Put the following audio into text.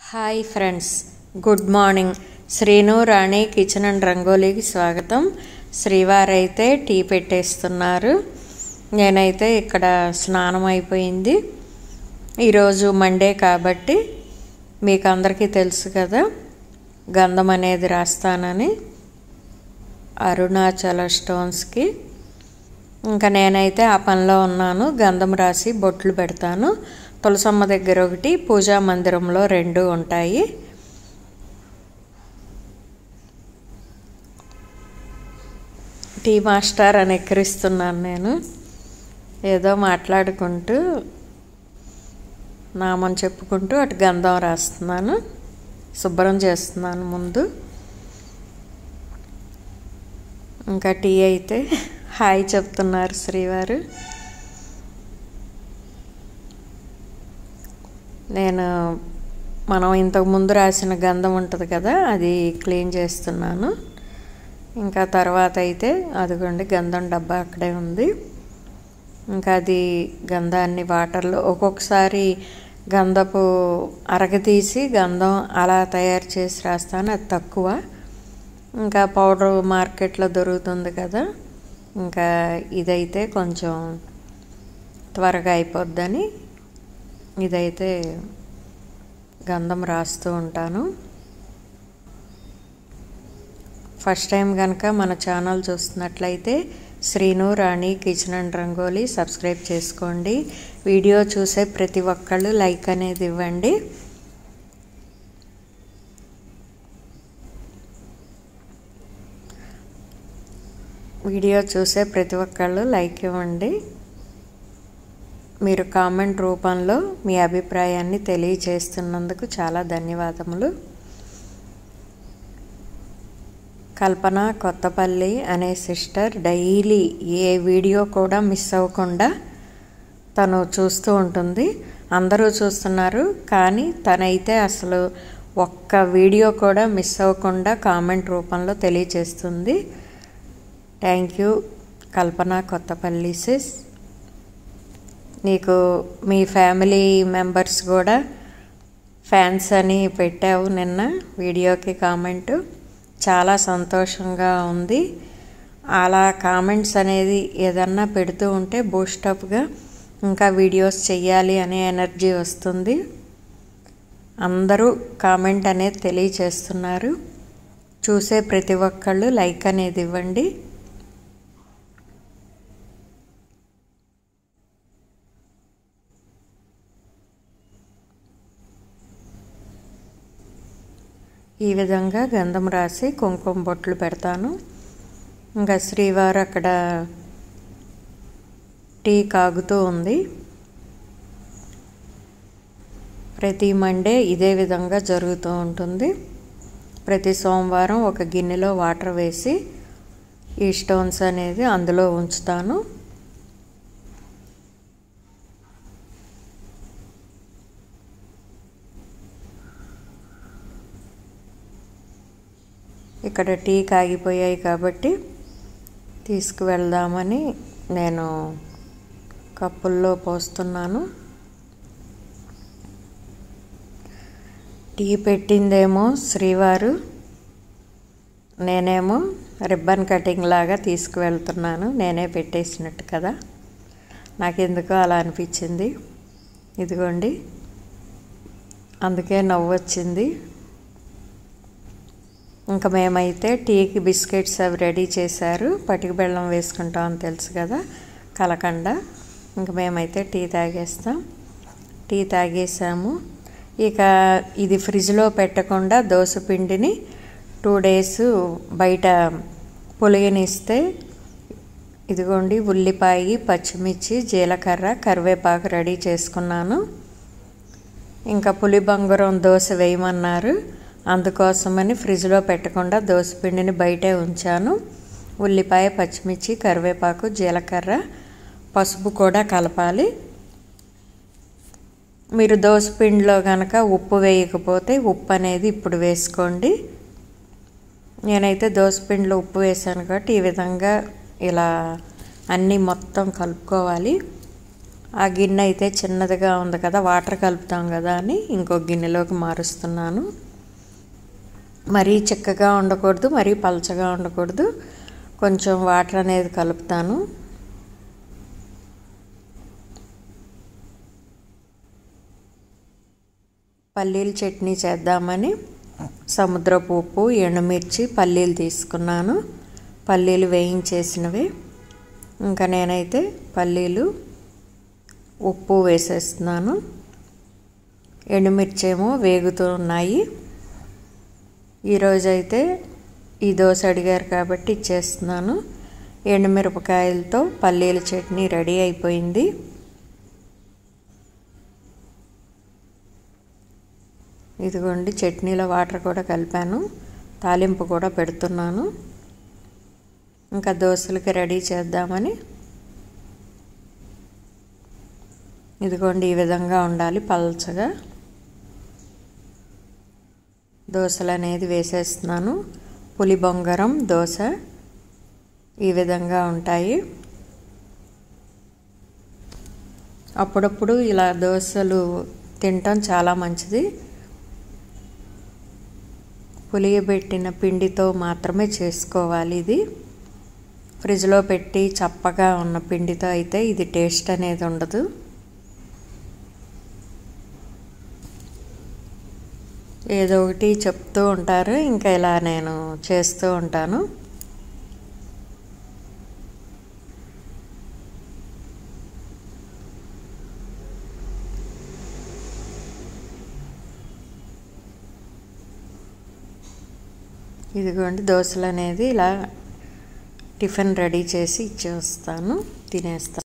Hi friends, good morning. Srinu Rani kitchen and రంగోలీకి స్వాగతం. శ్రీవారు అయితే టీ పెట్టేస్తున్నారు. నేనైతే ఇక్కడ స్నానం అయిపోయింది. ఈరోజు మండే కాబట్టి మీకు అందరికీ తెలుసు కదా, గంధం అనేది రాస్తానని అరుణాచల స్టోన్స్కి. ఇంకా నేనైతే ఆ పనిలో ఉన్నాను. గంధం రాసి బొట్లు పెడతాను. తులసమ్మ దగ్గర ఒకటి, పూజా మందిరంలో 2 ఉంటాయి. టీ మాస్టర్ అని ఎక్కిరిస్తున్నాను నేను. ఏదో మాట్లాడుకుంటూ నామం చెప్పుకుంటూ అటు గంధం రాస్తున్నాను, శుభ్రం చేస్తున్నాను ముందు. ఇంకా టీ అయితే హాయ్ చెప్తున్నారు శ్రీవారు. మనం ఇంతకుముందు రాసిన గంధం ఉంటుంది కదా, అది క్లీన్ చేస్తున్నాను. ఇంకా తర్వాత అయితే అదిగోండి గంధం డబ్బా అక్కడే ఉంది. ఇంకా అది గంధాన్ని వాటర్లో ఒక్కొక్కసారి గంధపు అరగతీసి గంధం అలా తయారు చేసి రాస్తాను, అది తక్కువ. ఇంకా పౌడర్ మార్కెట్లో దొరుకుతుంది కదా, ఇంకా ఇదైతే కొంచెం త్వరగా అయిపోద్దని ఇదైతే గంధం రాస్తూ ఉంటాను. ఫస్ట్ టైం కనుక మన ఛానల్ చూస్తున్నట్లయితే Srinu Rani kitchen and rangoli subscribe చేసుకోండి. వీడియో చూసే ప్రతి ఒక్కళ్ళు లైక్ అనేది ఇవ్వండి. వీడియో చూసే ప్రతి ఒక్కళ్ళు లైక్ ఇవ్వండి. మీరు కామెంట్ రూపంలో మీ అభిప్రాయాన్ని తెలియజేస్తున్నందుకు చాలా ధన్యవాదములు. కల్పన కొత్తపల్లి అనే సిస్టర్ డైలీ ఏ వీడియో కూడా మిస్ అవ్వకుండా తను చూస్తూ ఉంటుంది. అందరూ చూస్తున్నారు, కానీ తనైతే అసలు ఒక్క వీడియో కూడా మిస్ అవ్వకుండా కామెంట్ రూపంలో తెలియజేస్తుంది. Thank you Kalpana Kothapalli sis. నీకు మీ ఫ్యామిలీ మెంబర్స్ కూడా ఫ్యాన్స్ అని పెట్టావు నిన్న వీడియోకి కామెంటు. చాలా సంతోషంగా ఉంది. అలా కామెంట్స్ అనేది ఏదన్నా పెడుతూ ఉంటే బూస్టప్గా ఇంకా వీడియోస్ చెయ్యాలి అనే ఎనర్జీ వస్తుంది. అందరూ కామెంట్ అనేది తెలియచేస్తున్నారు. చూసే ప్రతి ఒక్కళ్ళు లైక్ అనేది ఇవ్వండి. ఈ విధంగా గంధం రాసి కుంకుమ బొట్లు పెడతాను. ఇంకా శ్రీవారు అక్కడ టీ కాగుతూ ఉంది. ప్రతి మండే ఇదే విధంగా జరుగుతూ ఉంటుంది. ప్రతి సోమవారం ఒక గిన్నెలో వాటర్ వేసి ఈ స్టోన్స్ అనేది అందులో ఉంచుతాను. ఇక్కడ టీ కాగిపోయాయి కాబట్టి తీసుకువెళ్దామని నేను కప్పుల్లో పోస్తున్నాను. టీ పెట్టిందేమో శ్రీవారు, నేనేమో రిబ్బన్ కటింగ్ లాగా తీసుకువెళ్తున్నాను. నేనే పెట్టేసినట్టు కదా, నాకెందుకో అలా అనిపించింది. ఇదిగోండి, అందుకే నవ్వు వచ్చింది. ఇంకా మేమైతే టీకి బిస్కెట్స్ అవి రెడీ చేశారు. పటిక బెల్లం వేసుకుంటాం అని తెలుసు కదా, కలకండ. ఇంకా మేమైతే టీ తాగేస్తాం. టీ తాగేసాము. ఇక ఇది ఫ్రిడ్జ్లో పెట్టకుండా దోసపిండిని 2 days బయట పులియనిస్తే ఇదిగోండి ఉల్లిపాయ, పచ్చిమిర్చి, జీలకర్ర, కరివేపాకు రెడీ చేసుకున్నాను. ఇంకా పులిబంగురం దోశ వేయమన్నారు, అందుకోసమని ఫ్రిడ్జ్లో పెట్టకుండా దోసపిండిని బయటే ఉంచాను. ఉల్లిపాయ, పచ్చిమిర్చి, కరివేపాకు, జీలకర్ర, పసుపు కూడా కలపాలి. మీరు దోసపిండిలో కనుక ఉప్పు వేయకపోతే ఉప్పు అనేది ఇప్పుడు వేసుకోండి. నేనైతే దోసపిండిలో ఉప్పు వేసాను కాబట్టి ఈ విధంగా ఇలా అన్నీ మొత్తం కలుపుకోవాలి. ఆ గిన్నె అయితే చిన్నదిగా ఉంది కదా, వాటర్ కలుపుతాం కదా అని ఇంకో గిన్నెలోకి మారుస్తున్నాను. మరీ చిక్కగా ఉండకూడదు, మరీ పలచగా ఉండకూడదు, కొంచెం వాటర్ అనేది కలుపుతాను. పల్లీల చట్నీ చేద్దామని సముద్రపు ఉప్పు, ఎండుమిర్చి, పల్లీలు తీసుకున్నాను. పల్లీలు వేయించేసినవి. ఇంకా నేనైతే పల్లీలు, ఉప్పు వేసేస్తున్నాను. ఎండుమిర్చి ఏమో వేగుతూ ఉన్నాయి. ఈరోజైతే ఈ దోశ అడిగారు కాబట్టి ఇచ్చేస్తున్నాను. ఎండుమిరపకాయలతో పల్లీల చట్నీ రెడీ అయిపోయింది. ఇదిగోండి, చట్నీలో వాటర్ కూడా కలిపాను, తాలింపు కూడా పెడుతున్నాను. ఇంకా దోశలకి రెడీ చేద్దామని. ఇదిగోండి, ఈ విధంగా ఉండాలి పల్చగా. దోశలు అనేది వేసేస్తున్నాను. పులి బొంగరం దోశ ఈ విధంగా ఉంటాయి. అప్పుడప్పుడు ఇలా దోశలు తినటం చాలా మంచిది. పులియబెట్టిన పిండితో మాత్రమే చేసుకోవాలి ఇది. ఫ్రిడ్జ్లో పెట్టి చప్పగా ఉన్న పిండితో అయితే ఇది టేస్ట్ అనేది ఉండదు. ఏదో ఒకటి చెప్తూ ఉంటారు, ఇంకా ఇలా నేను చేస్తూ ఉంటాను. ఇదిగోండి, దోశలు అనేది ఇలా టిఫిన్ రెడీ చేసి ఇచ్చేస్తాను, తినేస్తాను.